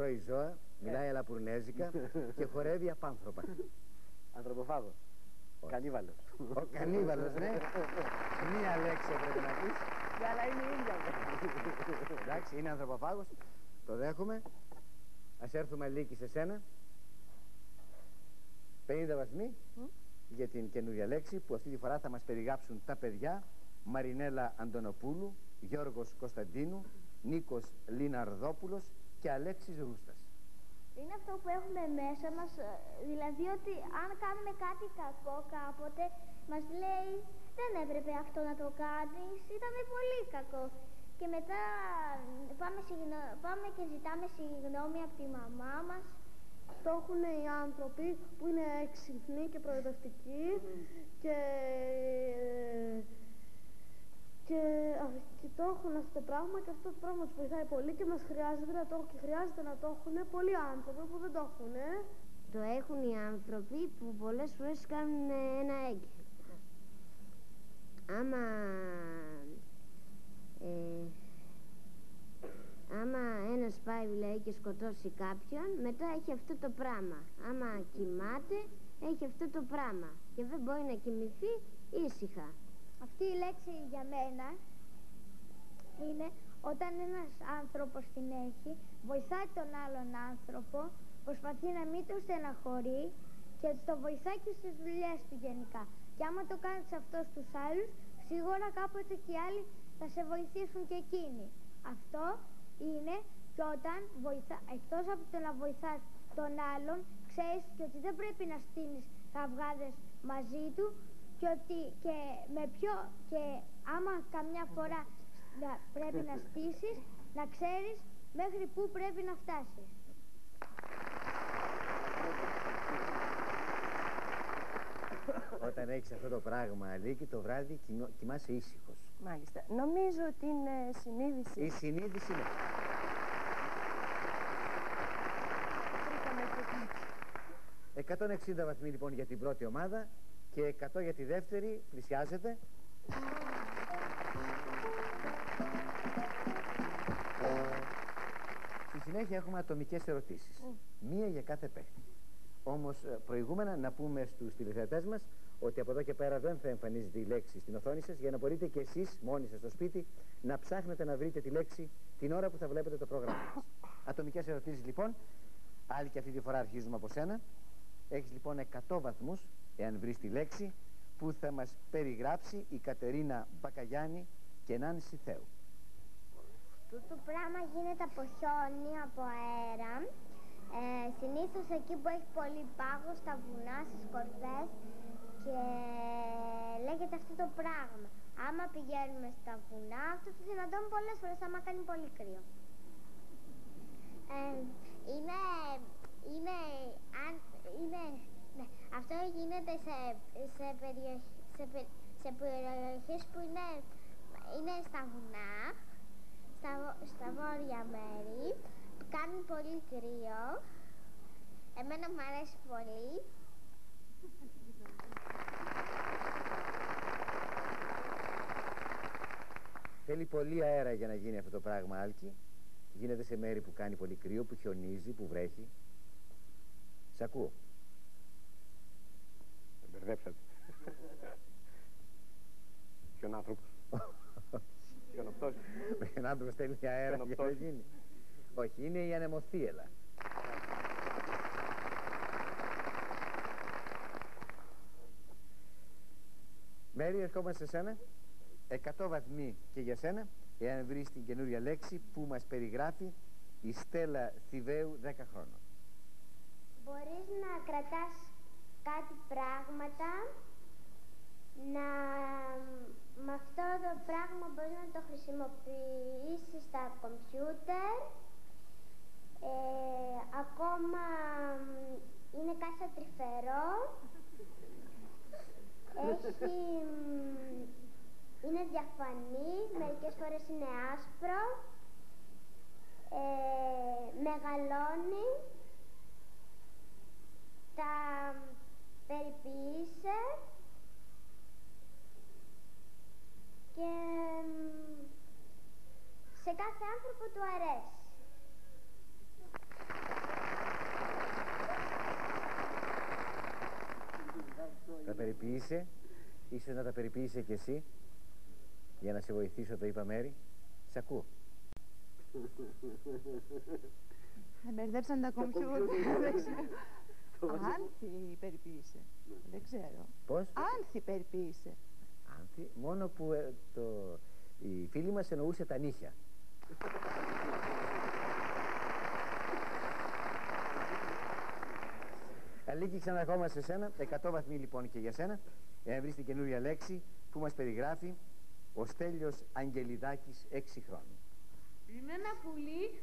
τρώει ζώα, μιλάει αλαπουρνέζικα και χορεύει απάνθρωπα. Ανθρωποφάγος. Κανίβαλος. Ο κανίβαλος, ναι. Μία λέξη έπρεπε να πεις. Αλλά είναι η ίδια. Εντάξει, είναι ανθρωποφάγος. Το δέχομαι. Ας έρθουμε Λίκη σε σένα. 50 βαθμοί για την καινούργια λέξη που αυτή τη φορά θα μας περιγράψουν τα παιδιά Μαρινέλα Αντωνοπούλου, Γιώργος Κωνσταντίνου, Νίκος Λιναρδόπουλος και Αλέξης Ρούστας. Είναι αυτό που έχουμε μέσα μας, δηλαδή ότι αν κάνουμε κάτι κακό κάποτε, μας λέει δεν έπρεπε αυτό να το κάνεις, ήταν πολύ κακό. Και μετά πάμε και ζητάμε συγγνώμη από τη μαμά μας. Το έχουν οι άνθρωποι που είναι έξυπνοι και προοδευτικοί και το έχουν αυτό το πράγμα και αυτό το πράγμα τους βοηθάει πολύ και μας χρειάζεται να το έχουν πολλοί άνθρωποι που δεν το έχουν. Το έχουν οι άνθρωποι που πολλές φορές κάνουν ένα έγκλημα. Άμα ένας πάει δηλαδή και σκοτώσει κάποιον, μετά έχει αυτό το πράγμα. Άμα κοιμάται, έχει αυτό το πράγμα και δεν μπορεί να κοιμηθεί ήσυχα. Αυτή η λέξη για μένα είναι όταν ένας άνθρωπος την έχει, βοηθάει τον άλλον άνθρωπο, προσπαθεί να μην το στεναχωρεί και το βοηθάει και στις δουλειές του γενικά. Και άμα το κάνεις αυτό στους άλλους, σίγουρα κάποτε και οι άλλοι θα σε βοηθήσουν και εκείνοι. Αυτό είναι και όταν εκτός από το να βοηθάς τον άλλον, ξέρεις και ότι δεν πρέπει να στείνεις καυγάδες μαζί του και άμα καμιά φορά πρέπει να στήσεις, να ξέρεις μέχρι πού πρέπει να φτάσεις. Όταν έχεις αυτό το πράγμα, Αλίκη, το βράδυ κοιμάσαι ήσυχος. Μάλιστα. Νομίζω ότι είναι συνείδηση. Η συνείδηση είναι. 160 βαθμοί λοιπόν για την πρώτη ομάδα και 100 για τη δεύτερη. Πλησιάζεται. Στη συνέχεια έχουμε ατομικές ερωτήσεις. Μία για κάθε παίχτη. Όμως προηγούμενα να πούμε στους τηλεθεατές μας ότι από εδώ και πέρα δεν θα εμφανίζεται η λέξη στην οθόνη σας για να μπορείτε και εσείς μόνοι σας στο σπίτι να ψάχνετε να βρείτε τη λέξη την ώρα που θα βλέπετε το πρόγραμμα μας. Ατομικές ερωτήσεις λοιπόν. Άλλη και αυτή τη φορά αρχίζουμε από σένα. Έχεις λοιπόν 100 βαθμούς εάν βρεις τη λέξη που θα μας περιγράψει η Κατερίνα Μπακαγιάννη και Νάνση Θεού. Αυτό το πράγμα γίνεται από χιόνι, από αέρα. Συνήθως εκεί που έχει πολύ πάγο, στα βουνά, στις κορφές και λέγεται αυτό το πράγμα. Άμα πηγαίνουμε στα βουνά, αυτό το συναντάμε πολλές φορές άμα κάνει πολύ κρύο. Αυτό γίνεται σε περιοχές που είναι στα βουνά, στα βόρεια μέρη, που κάνουν πολύ κρύο. Εμένα μου αρέσει πολύ. Θέλει πολύ αέρα για να γίνει αυτό το πράγμα, Άλκη. Γίνεται σε μέρη που κάνει πολύ κρύο, που χιονίζει, που βρέχει. Σ' ακούω. Μπερδέψατε. Ποιον άνθρωπος. Ποιον αυτός. Ποιον άνθρωπος θέλει αέρα για να γίνει. Όχι, είναι η ανεμοθύελα. Μέρη, ερχόμαστε σε σένα. 100 βαθμοί και για σένα, εάν βρεις την καινούρια λέξη που μας περιγράφει η Στέλλα Θηβαίου 10 χρόνων. Μπορείς να κρατάς κάτι πράγματα, με αυτό το πράγμα μπορείς να το χρησιμοποιήσεις στα κομπιούτερ. Ακόμα είναι κάτι σαν τρυφερό. Είναι διαφανή, μερικές φορές είναι άσπρο, μεγαλώνει, τα περιποίησε και σε κάθε άνθρωπο του αρέσει. περιποίησε. Ίσως να τα περιποίησε κι εσύ. Για να σε βοηθήσω, το είπα Μέρη. Σ' ακούω. Μπερδέψαν τα κομπιούτερ. Άνθη περιποίησε. Δεν ξέρω. Πώς? Άνθη περιποίησε. Άνθη, μόνο που η φίλη μας εννοούσε τα νύχια. Αλίκη, ξαναρχόμαστε σε σένα. 100 βαθμοί λοιπόν και για σένα. Εάν βρεις την καινούρια λέξη που μας περιγράφει ο Στέλιος Αγγελιδάκης, 6 χρόνων. Είναι ένα πουλί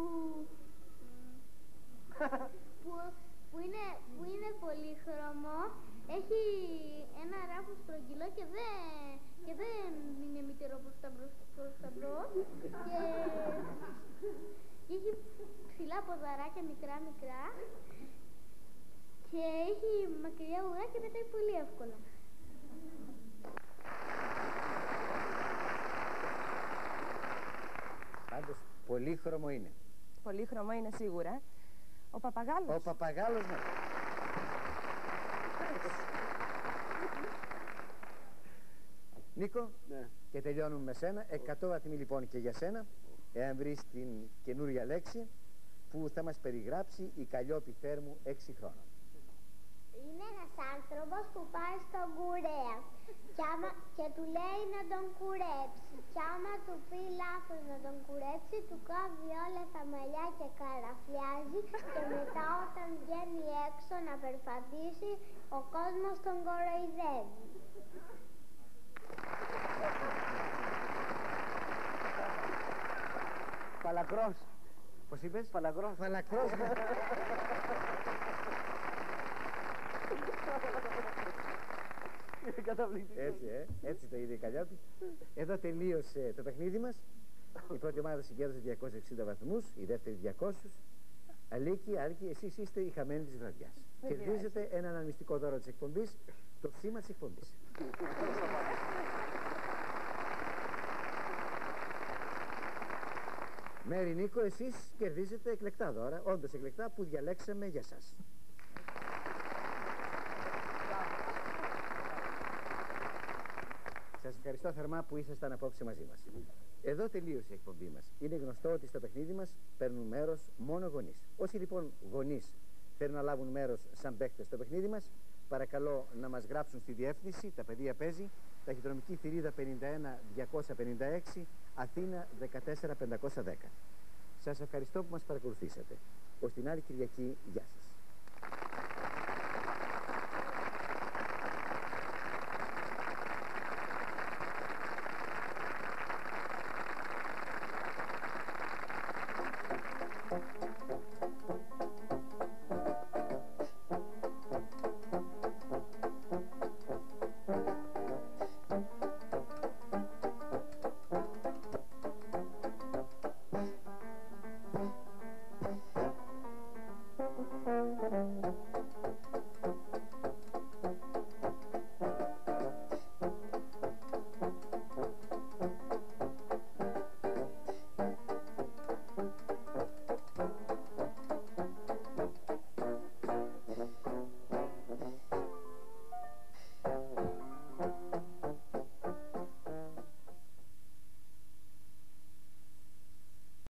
που είναι πολύχρωμο, έχει ένα ράφο στρογγυλό και δεν είναι μυτερό προς τα μπρος και έχει ψηλά ποδαράκια μικρά και έχει μακριά ουρά και πετάει πολύ εύκολα. Πάντως πολύχρωμο είναι. Πολύχρωμο είναι σίγουρα. Ο παπαγάλος. Ο παπαγάλος, ναι. Νίκο, Ναι. και τελειώνουμε με σένα. 100 βαθμοί λοιπόν και για σένα. Εάν βρεις την καινούρια λέξη που θα μας περιγράψει η Καλλιόπη Θέρμου, 6 χρόνων. Είναι ένας άνθρωπος που πάει στον κουρέα και του λέει να τον κουρέψει. Κι άμα του πει λάθος να τον κουρέψει, του κόβει όλα τα μαλλιά και καραφλιάζει και μετά όταν βγαίνει έξω να περπατήσει, ο κόσμος τον κοροϊδεύει. Φαλακρός. Πώς είπες? Φαλακρός. Φαλακρός. Καταπληκτικό. Έτσι το είδε η Καλλιόπη. Εδώ τελείωσε το παιχνίδι μας. Η πρώτη ομάδα συγκέντρωσε 260 βαθμούς, η δεύτερη 200. Αλίκη, εσείς είστε οι χαμένοι της βραδιάς. Κερδίζετε ένα αναμνηστικό δώρο της εκπομπής, το σήμα της εκπομπής. Μέρη, Νίκο, εσείς κερδίζετε εκλεκτά δώρα, όντως εκλεκτά, που διαλέξαμε για σας. Σας ευχαριστώ θερμά που ήσασταν απόψε μαζί μας. Εδώ τελείωσε η εκπομπή μας. Είναι γνωστό ότι στο παιχνίδι μας παίρνουν μέρος μόνο γονείς. Όσοι λοιπόν γονείς θέλουν να λάβουν μέρος σαν παίκτες στο παιχνίδι μας, παρακαλώ να μας γράψουν στη διεύθυνση «Τα παιδεία παίζει», ταχυδρομική θηρίδα 51256, Αθήνα 14510. Σας ευχαριστώ που μας παρακολουθήσατε. Ως την άλλη Κυριακή, γεια σας.